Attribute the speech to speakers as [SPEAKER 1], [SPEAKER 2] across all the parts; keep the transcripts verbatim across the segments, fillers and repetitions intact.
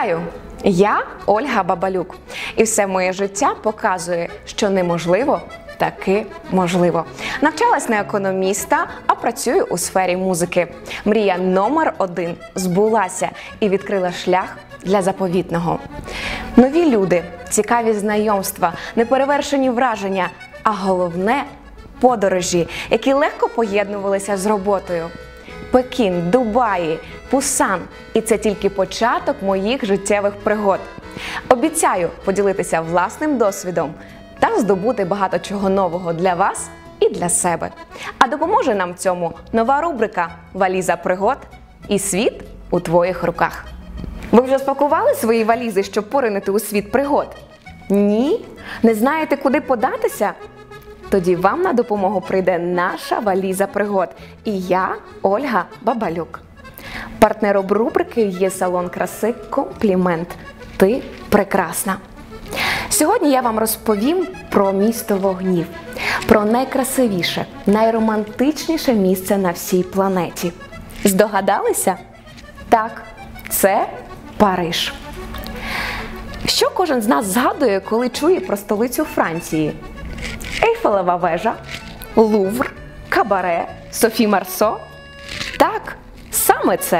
[SPEAKER 1] Вітаю! Я Ольга Бабалюк. І все моє життя показує, що неможливо таки можливо. Навчалась на економіста, а працюю у сфері музики. Мрія номер один збулася і відкрила шлях для заповітного. Нові люди, цікаві знайомства, неперевершені враження, а головне – подорожі, які легко поєднувалися з роботою. Пекін, Дубаї, Пусан – і це тільки початок моїх життєвих пригод. Обіцяю поділитися власним досвідом та здобути багато чого нового для вас і для себе. А допоможе нам в цьому нова рубрика «Валіза пригод» і світ у твоїх руках. Ви вже спакували свої валізи, щоб поринути у світ пригод? Ні? Не знаєте, куди податися? Тоді вам на допомогу прийде наша валіза пригод. І я, Ольга Бабалюк. Партнером рубрики є салон краси «Комплімент». Ти прекрасна. Сьогодні я вам розповім про місто вогнів. Про найкрасивіше, найромантичніше місце на всій планеті. Здогадалися? Так, це Париж. Що кожен з нас згадує, коли чує про столицю Франції? Ейфелева вежа, Лувр, Кабаре, Софі Марсо? Так, саме це.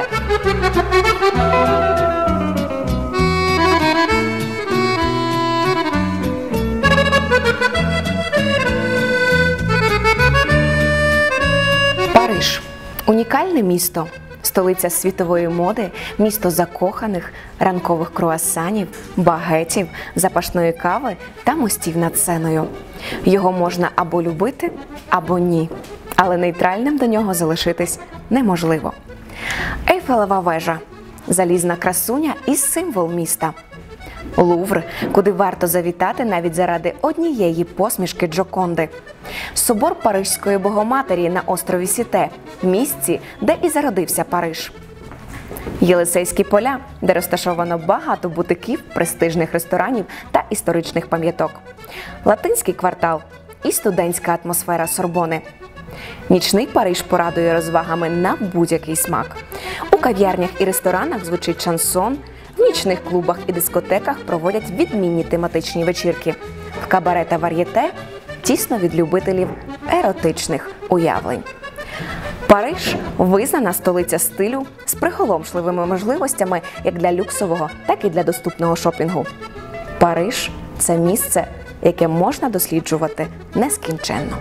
[SPEAKER 1] Париж – унікальне місто, столиця світової моди, місто закоханих, ранкових круасанів, багетів, запашної кави та мостів над Сеною. Його можна або любити, або ні, але нейтральним до нього залишитись неможливо. Ейфелева вежа – залізна красуня і символ міста. Лувр, куди варто завітати навіть заради однієї посмішки Джоконди. Собор Паризької Богоматері на острові Сіте – місці, де і зародився Париж. Єлисейські поля, де розташовано багато бутиків, престижних ресторанів та історичних пам'яток. Латинський квартал і студентська атмосфера Сорбони. Нічний Париж порадує розвагами на будь-який смак. У кав'ярнях і ресторанах звучить шансон, в нічних клубах і дискотеках проводять відмінні тематичні вечірки. В кабаре та вар'єте тісно від любителів еротичних уявлень. Париж – визнана столиця стилю з приголомшливими можливостями як для люксового, так і для доступного шопінгу. Париж – це місце, яке можна досліджувати нескінченно.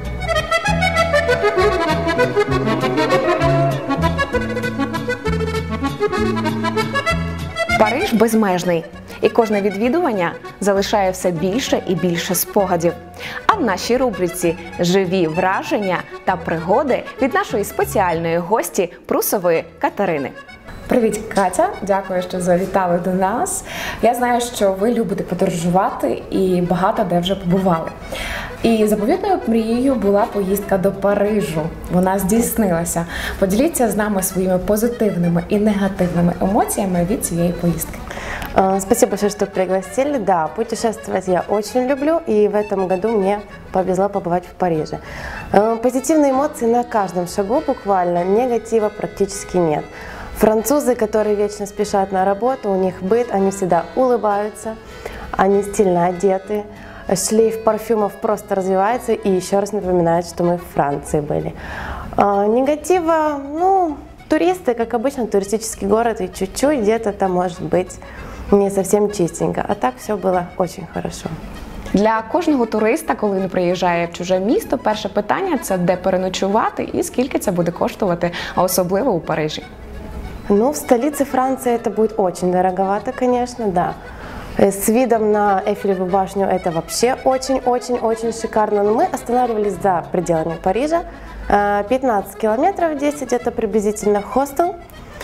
[SPEAKER 1] Париж безмежний, і кожне відвідування залишає все більше і більше спогадів. А в нашій рубриці «Живі враження та пригоди» від нашої спеціальної гості Прусової Катерини.
[SPEAKER 2] Привіт, Катя! Дякую, що завітали до нас. Я знаю, що ви любите подорожувати і багато де вже побували. І заповітною мрією була поїздка до Парижу. Вона здійснилася. Поділіться з нами своїми позитивними і негативними емоціями від цієї поїздки.
[SPEAKER 3] Спасибо большое, что пригласили. Да, путешествовать я очень люблю, и в этом году мне повезло побывать в Париже. Позитивные эмоции на каждом шагу буквально, негатива практически нет. Французы, которые вечно спешат на работу, у них быт, они всегда улыбаются, они стильно одеты. Шлейф парфюмов просто развивается и еще раз напоминает, что мы в Франции были. А, негатива, ну, туристы, как обычно, туристический город, и чуть-чуть где-то там может быть не совсем чистенько. А так все было очень хорошо.
[SPEAKER 2] Для кожного туриста, коли він приїжджає в чуже місто, перше питання – це де переночувати і скільки це буде коштувати, а особливо у Парижі.
[SPEAKER 3] Ну, в столице Франции это будет очень дороговато, конечно, да. С видом на Эйфелеву башню это вообще очень-очень-очень шикарно. Но мы останавливались за пределами Парижа. пятнадцать километров, десять это приблизительно хостел.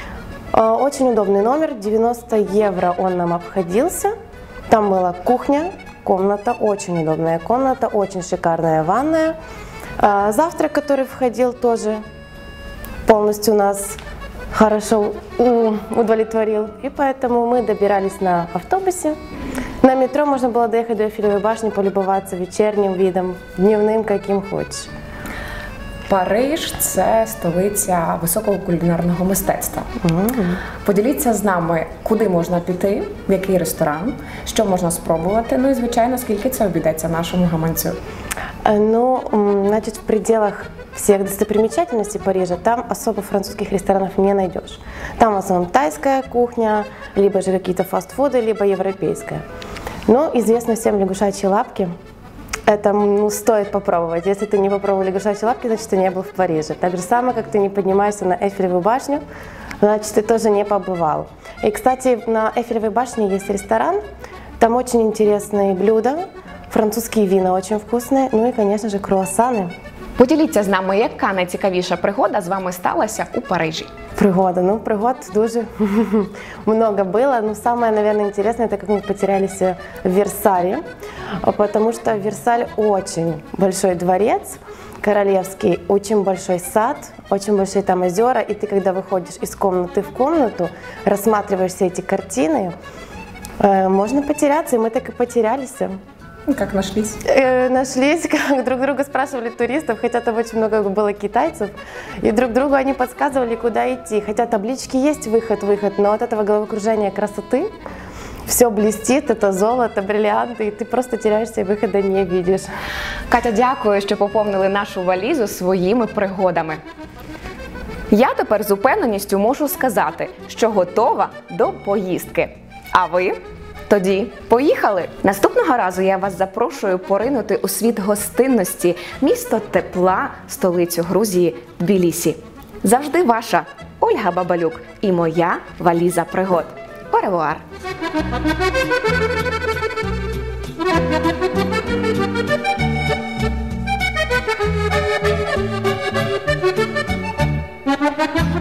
[SPEAKER 3] Очень удобный номер, девяносто евро он нам обходился. Там была кухня, комната, очень удобная комната, очень шикарная ванная. Завтрак, который входил, тоже полностью нас хорошо удовлетворил. И поэтому мы добирались на автобусе. На метро можно было доехать до Эйфелевой башни, полюбоваться вечерним видом, дневным, каким хочешь.
[SPEAKER 2] Париж – це столиця високого кулінарного мистецтва. Поділіться з нами, куди можна піти, в який ресторан, що можна спробувати, ну і, звичайно, скільки це обійдеться нашому гаманцю.
[SPEAKER 3] Э, Ну, м, значит, в пределах всех достопримечательностей Парижа там особо французских ресторанов не найдешь. Там в основном тайская кухня, либо же какие-то фастфуды, либо европейская. Но известны всем лягушачьи лапки. Это, ну, стоит попробовать. Если ты не попробовал лягушачьи лапки, значит, ты не был в Париже. Так же самое, как ты не поднимаешься на Эйфелеву башню, значит, ты тоже не побывал. И, кстати, на Эйфелевой башне есть ресторан. Там очень интересные блюда, французские вина очень вкусные, ну и, конечно же, круассаны.
[SPEAKER 1] Поділіться з нами, яка найцікавіша пригода з вами сталася у Парижі.
[SPEAKER 3] Пригода. Ну, пригод дуже много было. Но самое, наверное, интересное, это как мы потерялись в Версале, потому что Версаль очень большой дворец, королевский, очень большой сад, очень большие там озера, и ты, когда выходишь из комнаты в комнату, рассматриваешь все эти картины, э, можно потеряться, и мы так и потерялись.
[SPEAKER 2] Як нашлись?
[SPEAKER 3] Э, Нашлись, как друг друга спрашивали туристов, хотя там очень много было китайцев, и друг другу они подсказывали, куда идти. Хотя таблички есть, выход, выход, но от этого головокружения красоты все блестит, это золото, бриллианты, и ты просто теряешься и выхода не видишь.
[SPEAKER 1] Катя, дякую, що поповнили нашу валізу своїми пригодами. Я тепер з упевненістю можу сказати, що готова до поїздки. А ви? Тоді поїхали! Наступного разу я вас запрошую поринути у світ гостинності, місто тепла, столицю Грузії – Тбілісі. Завжди ваша Ольга Бабалюк і моя валіза пригод. Оревуар!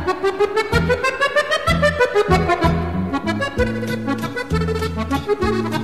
[SPEAKER 4] Thank you.